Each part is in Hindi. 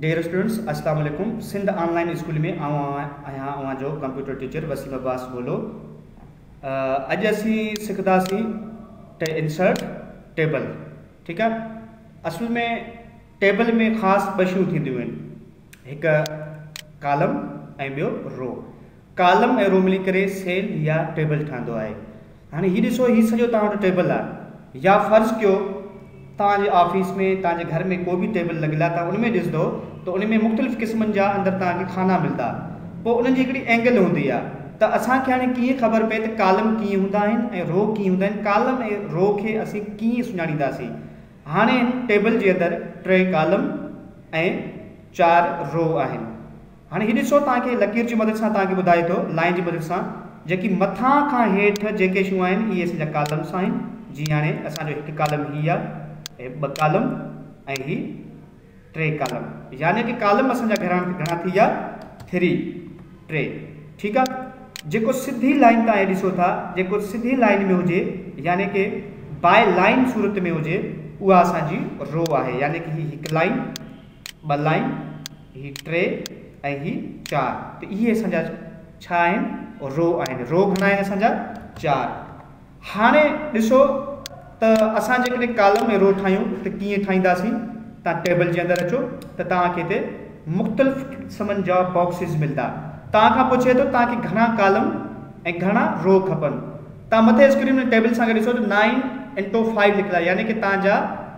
डियर स्टूडेंट्स, अस्सलाम वालेकुम। सिंध ऑनलाइन स्कूल में आया जो कंप्यूटर टीचर वसीम अब्बास बोलो। अज असी सिखदासी इंसर्ट टेबल। ठीक है। असल में टेबल में ख़ास ॿ शयूं थींदियूं आहिनि, हिकु कॉलम ऐं ॿियो रो। कॉलम ऐं रो मिली करे सेल या टेबल ठहंदो आहे। हाणे हीउ ॾिसो, हीउ सॼो तव्हां वटि टेबल आहे, या फ़र्ज़ु कयो तव्हांजे ऑफिस में तव्हांजे घर में को बि टेबल लॻियल आहे, तव्हां उन में ॾिसंदो त उन में मुख़्तलिफ़ क़िस्मनि जा अंदरि तव्हांखे खाना मिलंदा। पोइ उन्हनि जी हिकिड़ी एंगल हूंदी आहे, त असांखे हाणे कीअं ख़बर पए त कॉलम कीअं हूंदा आहिनि ऐं रो कीअं हूंदा आहिनि। कॉलम ऐं रो खे असीं कीअं सुञाणींदासीं। हाणे टेबल जे अंदरि 3 कॉलम ऐं 4 रो आहिनि। हाणे हीउ ॾिसो, तव्हांखे लकीर जी मदद सां तव्हांखे ॿुधाए थो, लाइन जी मदद सां, जेकी मथां खां हेठि जेके शयूं आहिनि इहे असांजा कॉलम्स आहिनि। जीअं हाणे असांजो हिकु कॉलम हीअ आहे, 2 कॉलम ऐं ही 3 कॉलम, यानी कि कॉलम असांजा घणा थी विया, 3। ठीकु आहे। जेको सिधी लाइन तव्हां हे ॾिसो था, जेको सिधी लाइन में हुजे यानी कि बाय लाइन सूरत में हुजे, उहा असांजी रो आहे। यानी कि ही 1 लाइन, 2 लाइन, ही 3 ऐं ही 4। त इहे असांजा छा आहिनि, रो आहिनि। रो घणा आहिनि असांजा, 4। हाणे ॾिसो त असां जेकॾहिं कॉलम ऐं रो ठाहियूं त कीअं ठाहींदासीं। तव्हां टेबल जे अंदरि अचो त तव्हांखे हिते मुख़्तलिफ़ क़िस्मनि जा बॉक्सिस मिलंदा। तव्हां खां पुछे थो तव्हांखे घणा कॉलम ऐं घणा रो खपनि। तव्हां मथे स्क्रीन में टेबल सां गॾु ॾिसो त 9 × 5 लिखियलु आहे, यानी कि तव्हांजा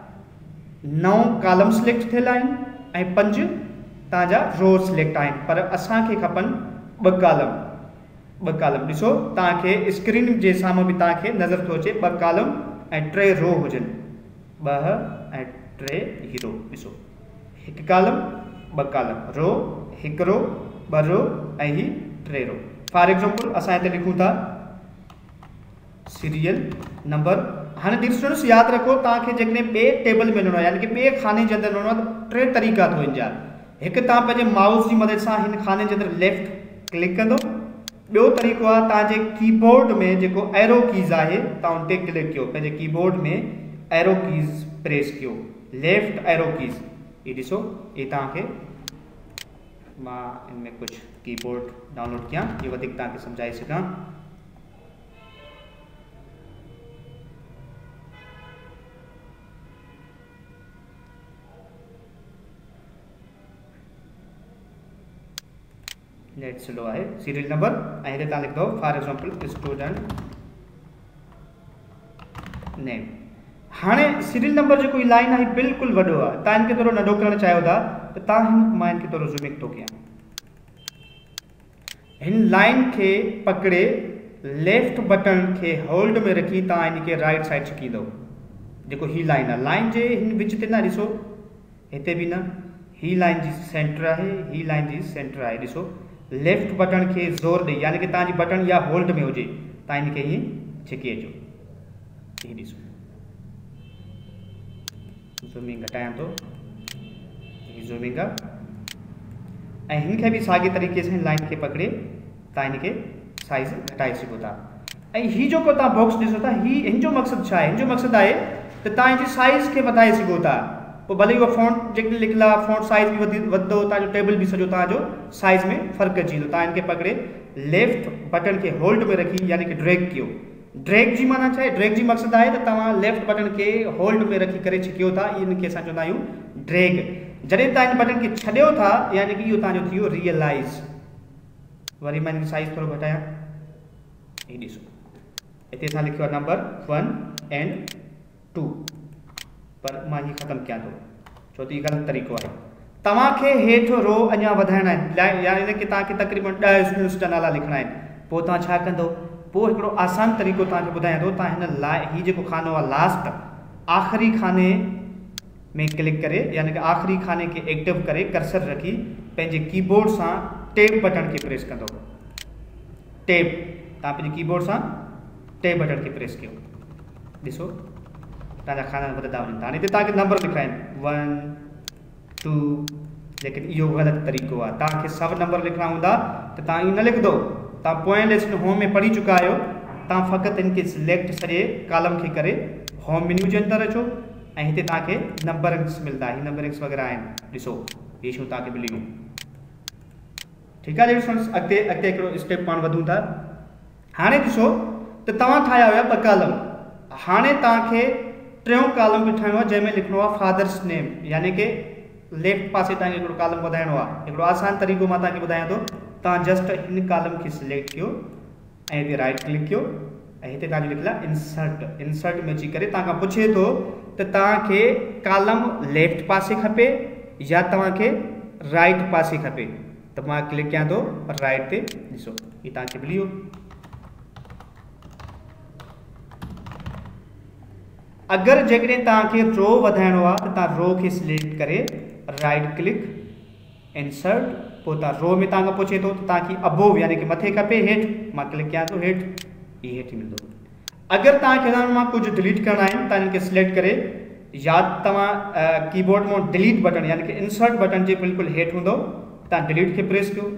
9 कॉलम सिलेक्ट थियल आहिनि ऐं 5 तव्हांजा रो सिलेक्ट आहिनि। पर असांखे खपनि 2 कॉलम। ॾिसो, तव्हांखे स्क्रीन जे साम्हूं बि तव्हांखे नज़र थो अचे 2 कॉलम ऐं 3 रो हुजनि। 2 ऐं 3 ही रो। ॾिसो, 1 कॉलम 2 कॉलम, रो 1 रो 2 रो ऐं ही 3 रो। फॉर एग्जाम्पल असां हिते लिखूं था सीरियल नंबर। हाणे डियर स्टूडेंट्स, यादि रखो, तव्हांखे जेकॾहिं ॿिए टेबल में वञिणो आहे, यानी कि ॿिए खाने जे अंदरि वञिणो आहे, त 3 तरीक़ा अथव हिन जा। हिकु, तव्हां पंहिंजे माउस जी मदद सां हिन खाने जे अंदरि लेफ्ट क्लिक कंदो। ॿियो तरीक़ो आहे, तव्हांजे कीबोर्ड में जेको एरो कीज़ आहे, तव्हां उन ते क्लिक कयो, पंहिंजे कीबोर्ड में एरो कीज़ प्रेस कयो, लेफ्ट एरो कीज़। ये ॾिसो, ये तव्हांखे मां इनमें कुछ कीबोर्ड डाउनलोड किया, ये वधीक तव्हांखे सम्झाए सघां। नेट स्लो आहे। सीरियल नंबर ऐं हिते तव्हां लिखंदो फॉर एग्जाम्पल स्टूडेंट नेम। हाणे सीरियल नंबर जेको लाइन आहे बिल्कुलु वॾो आहे, तव्हां इनखे थोरो नंढो करणु चाहियो था त तव्हां मां इनखे थोरो ज़ूमिंग थो कयां। हिन लाइन खे पकड़े लेफ्ट बटन खे होल्ड में रखी तव्हां इनखे राइट साइड छिकींदो। जेको ही लाइन आहे, लाइन जे हिन विच ते न ॾिसो, हिते बि न, ही लाइन जी सेंटर आहे, ही लाइन जी सेंटर आहे। ॾिसो, लेफ्ट बटन खे ज़ोर ॾेई, यानी कि तव्हांजी बटन या होल्ड में हुजे, तव्हां इनखे हीअं छिके अचो। हीअ ॾिसो, ज़ूमिंग घटायां थो, हीअ ज़ूमिंग आहे। ऐं हिनखे बि साॻे तरीक़े सां लाइन खे पकड़े तव्हां हिनखे साइज़ घटाए सघो था। ऐं हीअ जेको तव्हां बॉक्स ॾिसो था, हिन जो मक़सदु छा आहे? हिन जो मक़सदु आहे त तव्हां हिनजी साइज़ खे वधाए सघो था। पोइ भले उहो फ़ॉन्ट जेके लिखियलु आहे, फ़ॉन्ट साइज़ बि वधंदो, तव्हांजो टेबल बि सॼो तव्हांजो साइज़ में फ़र्क़ु अची वेंदो। तव्हां हिनखे पकड़े लेफ्ट बटन खे होल्ड में रखी, यानी कि ड्रैग कयो। ड्रैग जी माना छा आहे? ड्रैग जी मक़सदु आहे त तव्हां लेफ्ट बटन खे होल्ड में रखी करे छिकियो था, इनखे असां चवंदा आहियूं ड्रैग। जॾहिं तव्हां हिन बटन खे छॾियो था, यानी कि इहो तव्हांजो थी वियो रियलाइज़। वरी मां हिनजी साइज़ थोरो घटायां। हीअ ॾिसो, हिते असां लिखियो आहे नंबर 1 ऐं 2, पर मां हीअ ख़तमु कयां थो, छो त हीअ ग़लति तरीक़ो आहे। तव्हांखे हेठि रो अञा वधाइणा आहिनि, यानी कि तव्हांखे तक़रीबन 10 स्टूडेंट्स जा नाला लिखणा आहिनि। पोइ तव्हां छा कंदो? पोइ हिकिड़ो आसान तरीक़ो तव्हांखे ॿुधायां थो। तव्हां हिन हीअ जेको खानो आहे लास्ट आख़िरी खाने में क्लिक करे, यानी कि आख़िरी खाने खे एक्टिव करे कर्सर रखी पंहिंजे कीबोर्ड सां टेब बटन खे प्रेस कंदो। टेब, तव्हां पंहिंजे कीबोर्ड सां टेब बटन खे प्रेस कयो। ॾिसो, तव्हांजा खाना वधंदा वञनि था। हाणे हिते तव्हांखे नंबर लिखणा आहिनि 1 2, लेकिन इहो ग़लति तरीक़ो आहे। तव्हांखे सभु नंबर लिखणा हूंदा त तव्हां इहो न लिखंदो। तव्हां पोएं लेसन होम में पढ़ी चुका आहियो। तव्हां फ़क़ति इनखे सिलेक्ट सॼे कॉलम खे करे होम मेन्यू जे अंदरि अचो ऐं हिते तव्हांखे नंबरिंग्स मिलंदा। ही नंबरिंग्स वग़ैरह आहिनि। ॾिसो, ये शो तव्हांखे मिली वियो। ठीकु आहे स्टूडेंट्स, अॻिते हिकिड़ो स्टेप पाण वधूं था। हाणे ॾिसो त तव्हां ठाहिया हुया 2 कॉलम, हाणे तव्हांखे 3 कॉलम बि ठाहिणो आहे जंहिंमें लिखणो आहे फादर्स नेम, यानी कि लेफ्ट पासे तव्हांखे हिकिड़ो कॉलम वधाइणो आहे। हिकिड़ो आसान तरीक़ो मां तव्हांखे ॿुधायां थो। तव्हां जस्ट हिन कॉलम खे सिलेक्ट कयो ऐं हिते राइट क्लिक कयो ऐं हिते तव्हांजो लिखियलु आहे इंसर्ट में अची करे तव्हां खां पुछे थो त तव्हांखे कॉलम लेफ्ट पासे खपे या तव्हांखे राइट पासे खपे, तो मां क्लिक कयां तो राइट ते। ॾिसो ये तव्हांखे मिली वियो। अगर जेकॾहिं तव्हांखे रो वधाइणो आहे त तव्हां रो खे सिलेक्ट करे राइट क्लिक इंसर्ट, पोइ तव्हां रो में तव्हांखां पुछे थो त तव्हांखे अबोव यानी कि मथे खपे हेठि, मां क्लिक कयां थो हेठि, ये हेठि मिलंदो। अगर तव्हांखे हिन मां कुझु डिलीट करणा आहिनि तव्हां हिनखे सिलेक्ट करे या तव्हां कीबोर्ड मां डिलीट बटन यानी कि इंसर्ट बटन जे बिल्कुलु हेठि हूंदो, तव्हां डिलीट खे प्रेस कयो,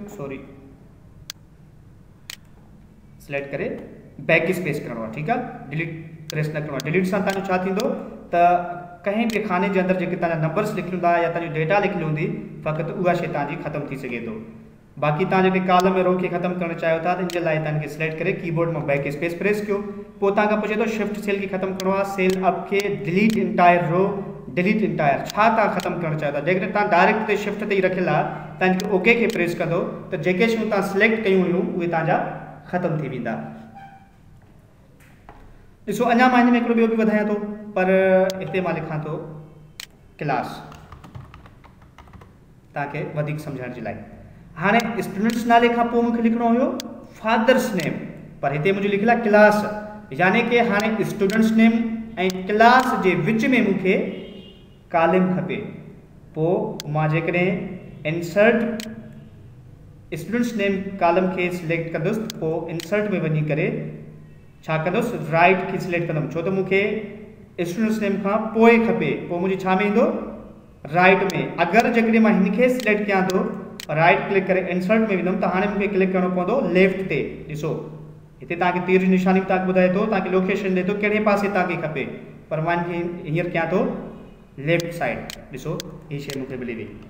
सिलेक्ट करे बैक स्पेस करणो आहे। ठीकु आहे, डिलीट प्रेस न करणो आहे। डिलीट सां तव्हांजो छा थींदो त कंहिं बि खाने जे अंदरि जेके तव्हांजा नंबर्स लिखियल हूंदा या तव्हांजो डेटा लिखियलु हूंदी फ़क़ति उहा शइ तव्हांजी ख़तमु थी सघे थो। बाक़ी तव्हां जेके कॉलम में रो खे ख़तमु करणु चाहियो था त इन जे लाइ तव्हांखे सिलेक्ट करे कीबोर्ड मां बैक स्पेस प्रेस कयो, पोइ तव्हांखां पुछे थो शिफ्ट सेल खे ख़तमु करणो आहे, सेल अप खे, delete entire row, delete entire, छा तव्हां ख़तमु करणु चाहियो था। जेकॾहिं तव्हां डायरेक्ट ते शिफ्ट ते ई रखियलु आहे तव्हांखे ओके खे प्रेस कंदो त जेके शयूं तव्हां सिलेक्ट कयूं हुयूं उहे तव्हांजा ख़तमु थी वेंदा। ॾिसो अञा मां हिन में हिकिड़ो ॿियो बि वधायां थो, पर हिते मां लिखां थो क्लास तव्हांखे वधीक सम्झण जे लाइ। हाणे स्टूडेंट्स नाले खां पोइ मूंखे लिखणो हुयो फादर्स नेम, पर हिते मुंहिंजो लिखियलु आहे क्लास, यानी कि हाणे स्टूडेंट्स नेम ऐं क्लास जे विच में मूंखे कॉलम खपे। पोइ मां जेकॾहिं इंसर्ट स्टूडेंट्स नेम कॉलम खे सिलेक्ट कंदुसि, पोइ इंसर्ट में वञी करे छा कंदुसि राइट खे सिलेक्ट कंदुमि, छो त मूंखे स्टूडेंट्स नेम खां पोइ खपे, पोइ मुंहिंजी छा में ईंदो राइट में। अगरि जेकॾहिं मां हिनखे सिलेक्ट कयां थो राइट क्लिक करे इंसर्ट में वेंदुमि त हाणे मूंखे क्लिक करणो पवंदो लेफ्ट ते। ॾिसो हिते तव्हांखे तीर जी निशानी तव्हांखे ॿुधाए थो, तव्हांखे लोकेशन ॾे थो कहिड़े पासे तव्हांखे खपे, पर मां हिनखे हींअर कयां थो लेफ्ट साइड। ॾिसो हीअ शइ मूंखे मिली वई।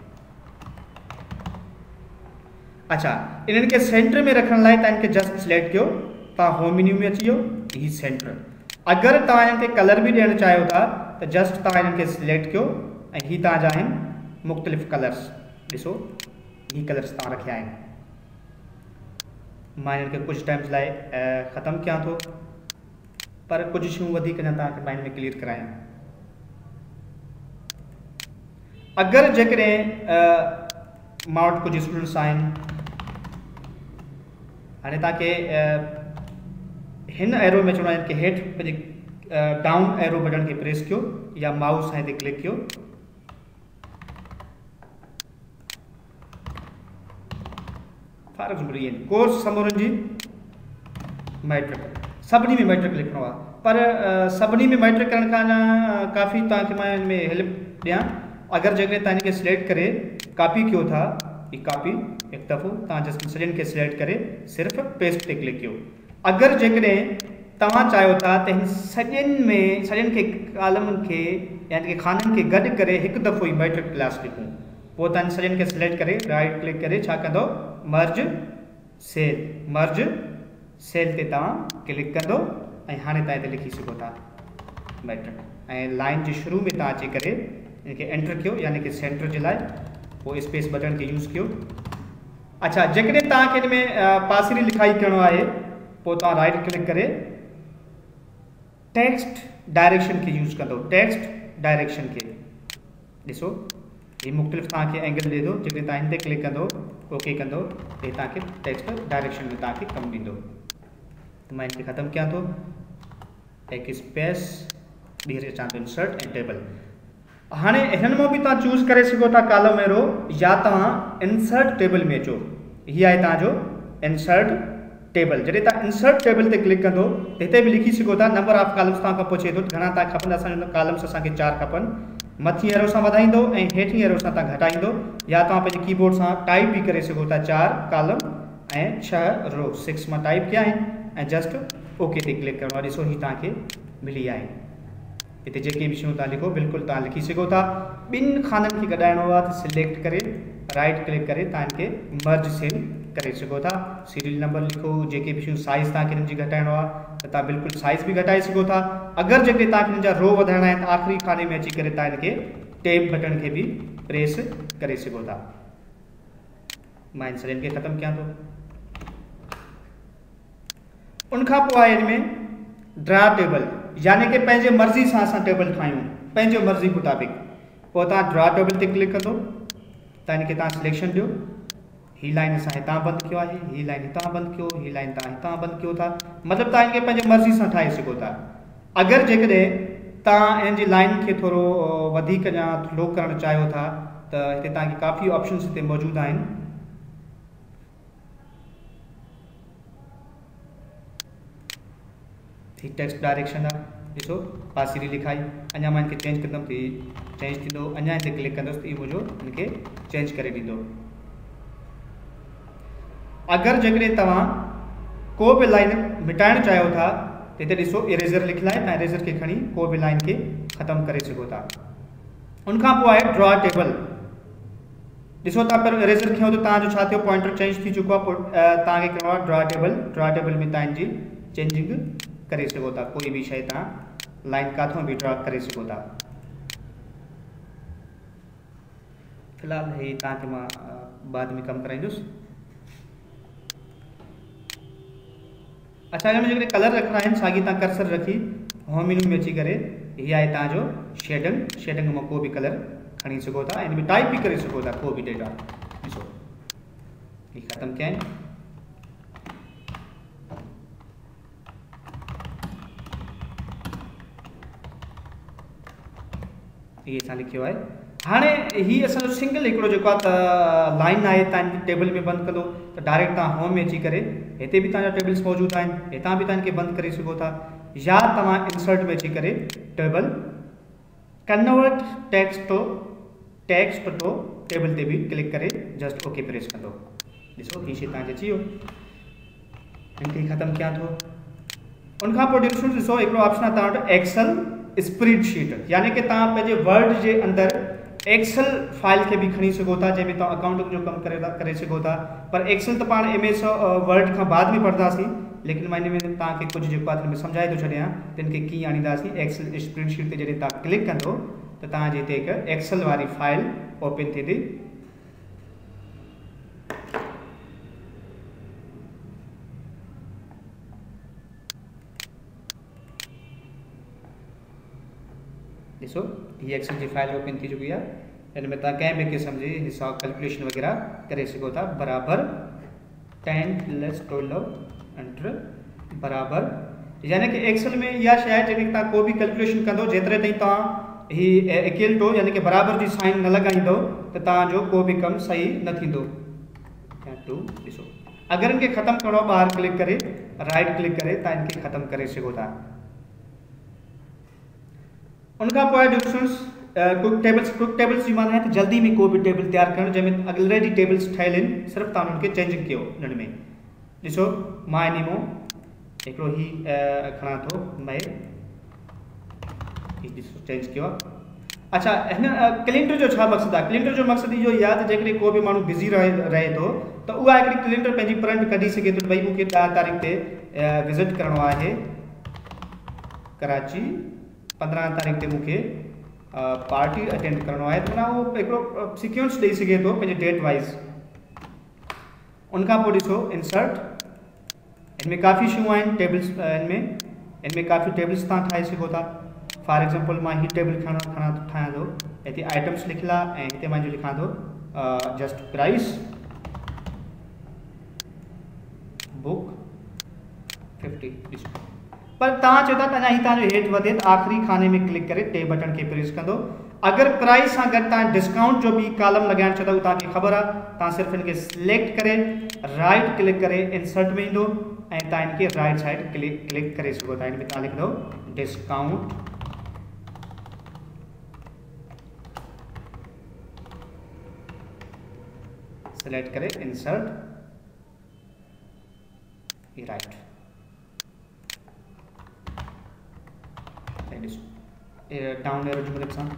अच्छा, इन्हनि खे सेंटर में रखण लाइ तव्हां हिनखे जस्ट सिलेक्ट कयो, तव्हां होम मेन्यू में अची वियो, ही सेंटर। अगरि तव्हां हिननि खे कलर बि ॾियणु चाहियो था त जस्ट तव्हां हिननि खे सिलेक्ट कयो ऐं ही तव्हांजा आहिनि मुख़्तलिफ़ कलर्स। ॾिसो ही कलर्स तव्हां रखिया आहिनि। मां हिननि खे कुझु टाइम्स लाइ ख़तमु कयां थो, पर कुझु शयूं वधीक अञा तव्हांखे माइंड में क्लियर करायां। अगरि जेकॾहिं मां वटि कुझु स्टूडेंट्स आहिनि, हाणे तव्हांखे हिन एरो में चवणो आहे कि हेठि पंहिंजे डाउन एरो बटन खे प्रेस कयो या माउस सां हिते क्लिक कयो, कोर्स समूरनि जी मैट्रिक, सभिनी में मैट्रिक लिखणो आहे, पर सभिनी में मैट्रिक करण खां अञा काफ़ी तव्हांखे मां हिन में हेल्प ॾियां। अगरि जेकॾहिं तव्हां हिनखे सिलेक्ट करे कॉपी कयो था, ही कॉपी हिकु दफ़ो तव्हां जस्ट सॼनि खे सिलेक्ट करे सिर्फ़ु पेस्ट ते क्लिक कयो। अगरि जेकॾहिं तव्हां चाहियो था त हिन सॼनि खे कॉलमनि खे यानी कि खाननि खे गॾु करे हिकु दफ़ो ई मैट्रिक क्लास लिखूं, पोइ तव्हां सॼनि खे सिलेक्ट करे राइट क्लिक करे छा कंदो मर्ज सेल ते तव्हां क्लिक कंदो ऐं हाणे तव्हां हिते लिखी सघो था मैट्रिक, ऐं लाइन जे शुरू में तव्हां अची करे हिनखे एंटर कयो यानी कि सेंटर जे लाइ, पोइ स्पेस बटन खे यूज़ कयो। अच्छा, जेकॾहिं तव्हांखे हिन में पासिरी लिखाई करणो आहे, पोइ तव्हां राइट क्लिक करे टेक्स्ट डायरेक्शन खे यूज़ कंदो, टेक्स्ट डायरेक्शन खे। ॾिसो ये मुख़्तलिफ़ तव्हांखे एंगल ॾे थो, जेकॾहिं तव्हां हिन ते क्लिक कंदो ओके कंदो त हे तव्हांखे टेक्स्ट डायरेक्शन में तव्हांखे कमु ॾींदो। मां हिनखे ख़तमु कयां थो, एक स्पेस ॿीहर अचां थो इंसर्ट ऐं टेबल। हाणे हिननि मां बि तव्हां चूज़ करे सघो था कॉलम एरो, या तव्हां इंसर्ट टेबल में अचो। हीअ आहे तव्हांजो इंसर्ट टेबल। जॾहिं तव्हां इंसर्ट टेबल ते क्लिक कंदो त हिते बि लिखी सघो था नंबर ऑफ कॉलम्स तव्हां खां पुछे थो घणा तव्हां खपंदा। असांजो कॉलम्स असांखे 4 खपनि। मथी एरो सां वधाईंदो ऐं हेठि एरो सां तव्हां घटाईंदो, या तव्हां पंहिंजे कीबोर्ड सां टाइप बि करे सघो था 4 कॉलम ऐं 6 रो। 6 मां टाइप कया आहिनि ऐं जस्ट ओके ते क्लिक करिणो आहे। ॾिसो ही तव्हांखे मिली आहे। इतने जेके भी शयूं तव्हां लिखो बिल्कुल तव्हां लिखी सघो था। ॿिनि खाननि खे गॾाइणो आहे त सिलेक्ट करे राइट क्लिक करे तव्हां इनखे मर्ज सेल करे सघो था। सीरियल नंबर लिखो, जेके भी शयूं साइज़ तव्हांखे हिननि जी घटाइणो आहे त तव्हां बिल्कुलु साइज़ भी घटाए सघो था। अगरि जेके तव्हांखे हिननि जा रो वधाइणा आहिनि त आख़िरी खाने में अची करे तव्हां हिनखे टेब बटन खे भी प्रेस करे सघो था। मां इन सॼनि खे ख़तमु कयां थो। उनखां पोइ आहे हिन में ड्रा टेबल, यानी कि पंहिंजे मर्ज़ी सां असां टेबल ठाहियूं पंहिंजे मर्ज़ी मुताबिक़। पोइ तव्हां ड्रा टेबल ते क्लिक कंदो त हिनखे तव्हां सिलेक्शन ॾियो। ही लाइन असां हितां बंदि कयो आहे, ही लाइन हितां बंदि कयो, ही लाइन तव्हां हितां बंदि कयो था। मतिलबु तव्हां हिनखे पंहिंजे मर्ज़ी सां ठाहे सघो था। अगरि जेकॾहिं तव्हां हिन जी लाइन खे थोरो वधीक या लो करणु चाहियो था त हिते तव्हांखे काफ़ी ऑप्शन्स हिते मौजूदु आहिनि। ही टेक्स्ट डायरेक्शन आहे, ॾिसो पासीरी लिखाई। अञा मां हिनखे चेंज कंदुमि त ही चेंज थींदो। अञा हिते क्लिक कंदुसि त इहो मुंहिंजो हिनखे चेंज करे ॾींदो। अगरि जेकॾहिं तव्हां को बि लाइन मिटाइणु चाहियो था त हिते ॾिसो इरेज़र लिखियलु आहे, तव्हां इरेज़र खे खणी को बि लाइन खे ख़तमु करे सघो था। उनखां पोइ आहे ड्रॉ टेबल। ॾिसो तव्हां पहिरियों इरेज़र खयो त तव्हांजो छा थियो, पॉइंटर चेंज थी चुको आहे। पोइ तव्हांखे करिणो आहे ड्रॉ टेबल। ड्रॉ टेबल में तव्हां जी चेंजिंग करे सघो था, कोई भी शइ तव्हां लाइन काथों भी ड्रॉ करे सघो था। फिलहाल हे तव्हांखे मां बाद में कमु कराईंदुसि। अच्छा, हिन में जेकॾहिं कलर रखणा आहिनि साॻी तव्हां कर्सर रखी होम मेन्यू में अची करे हीअ आहे तव्हांजो शेडिंग। शेडिंग मां को बि कलर खणी सघो था, हिन में टाइप भी करे सघो था को बि डेटा। ॾिसो ही ख़तमु कया आहिनि। ये असां लिखियो आहे। हाणे ही असांजो सिंगल हिकिड़ो जेको आहे त लाइन आहे तव्हांजी टेबल में बंदि कंदो त डायरेक्ट तव्हां होम में अची करे हिते बि तव्हांजा टेबल्स मौजूदु आहिनि, हितां बि तव्हां इनखे बंदि करे सघो था। या तव्हां इंसर्ट में अची करे table convert text to table ते भी क्लिक करे जस्ट ओके प्रेस कंदो। ॾिसो ही शइ तव्हांखे अची वियो। हिनखे ख़तमु कयां थो। उनखां पोइ ॾिसो हिकिड़ो ऑप्शन आहे तव्हां वटि एक्सेल स्प्रेडशीट, यानी कि तव्हां पंहिंजे वर्ड जे अंदरि एक्सेल फाइल खे भी खणी सघो था, जंहिंमें तव्हां अकाउंट जो कमु करे सघो था। पर एक्सेल त पाण MS वर्ड खां बाद में पढ़ंदासीं, लेकिन मां हिन में तव्हांखे कुझु जेको आहे सम्झाए थो छॾियां त हिनखे कीअं आणींदासीं। एक्सेल स्प्रेडशीट ते जॾहिं तव्हां क्लिक कंदो त तव्हांजे हिते हिकु एक्सेल वारी फाइल ओपन थींदी। ॾिसो ही एक्सेल जी फाइल ओपन थी चुकी आहे। हिन में तव्हां कंहिं बि क़िस्म जी हिसाब कैलकुलेशन वग़ैरह करे सघो था। बराबर 10 + 12 एंटर बराबर, यानी कि एक्सेल में इहा शइ आहे जॾहिं तव्हां को बि कैलकुलेशन कंदो जेतिरे ताईं तव्हां ही इक्वल टू यानी कि बराबर जी साइन न लॻाईंदो त तव्हांजो को बि कमु सही न थींदो। ॾिसो अगरि इनखे ख़तमु करिणो आहे ॿाहिरि क्लिक करे राइट क्लिक करे तव्हां इनखे ख़तमु करे सघो था। उनखां पोइ क्विक टेबल्स जी माना है तो जल्दी में कोई भी टेबल तैयार करण जंहिंमें ऑलरेडी टेबल्स ठहियल आहिनि, सिर्फ़ु तव्हां उनखे चेंजिंग कयो। हिन में ॾिसो मां इन में हिकिड़ो ही खणा थो मैं ॾिसो चेंज कयो आहे। अच्छा, हिन कैलेंडर जो छा मक़सदु आहे? कैलेंडर जो मक़सदु इहो ई आहे त जेकॾहिं को बि माण्हू बिज़ी रहे थो त उहा हिकिड़ी कैलेंडर पंहिंजी प्रिंट कढी सघे थो। भई मूंखे 10 तारीख़ ते विज़िट करिणो आहे कराची, 15 तारीख़ ते मूंखे पार्टी अटेंड करिणो आहे, त माना उहो हिकिड़ो सिक्वेंस ॾेई सघे थो पंहिंजे डेट वाइज़। उनखां पोइ ॾिसो इंसर्ट, इनमें काफ़ी शयूं आहिनि टेबल्स। इनमें काफ़ी टेबल्स तव्हां ठाहे सघो था। फॉर एग्जांपल मां ही टेबल ठाहियां थो, हिते आइटम्स लिखियलु आहे ऐं हिते मां जो लिखां थो जस्ट प्राइस बुक 50। ॾिसो पर तव्हां चओ था त अञा ही तव्हांजो हेठि वधे त आख़िरी खाने में क्लिक करे टे बटन खे प्रेस कंदो। अगरि प्राइस सां गॾु तव्हां डिस्काउंट जो बि कॉलम लॻाइणु चाहो था उहो तव्हांखे ख़बर आहे। तव्हां सिर्फ़ु हिनखे सिलेक्ट करे राइट क्लिक करे इंसर्ट में ईंदो ऐं तव्हां हिनखे राइट साइड क्लिक करे सघो था। हिन में तव्हां लिखंदो डिस्काउंट, सिलेक्ट करे इंसर्ट राइट। ॾिसो डाउन एरो जो मदद सां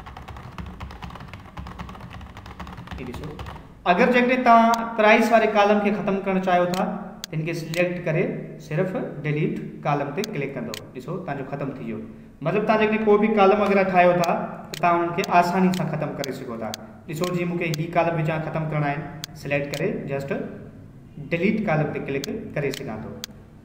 ॾिसो। अगर जेकॾहिं तव्हां प्राइस वारे कॉलम के ख़त्म करणु चाहियो था त इनके सिलेक्ट करे सिर्फ़ डिलीट कॉलम ते क्लिक कंदो, ॾिसो तव्हांजो ख़त्म थी वियो। मतलब तव्हां जेकॾहिं कोई भी कॉलम वग़ैरह ठाहियो था त तव्हां उन्हनि खे आसानी सां ख़त्म करे सघो था। ॾिसो जी मूंखे ही कॉलम विझां ख़त्म करणा आहिनि, सिलेक्ट करे जस्ट डिलीट कॉलम ते क्लिक करे सघां थो।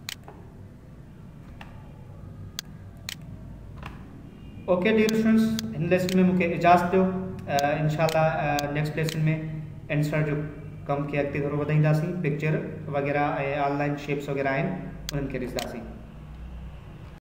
Okay dear students, in lesson में मूंखे इजाज़त दो। इंशाल्लाह नेक्स्ट लेसन में आंसर जो कम के अॻिते थोरो वधाईंदासीं, पिक्चर वग़ैरह ऐं ऑनलाइन शेप्स वग़ैरह आहिनि उन्हनि खे ॾिसंदासीं।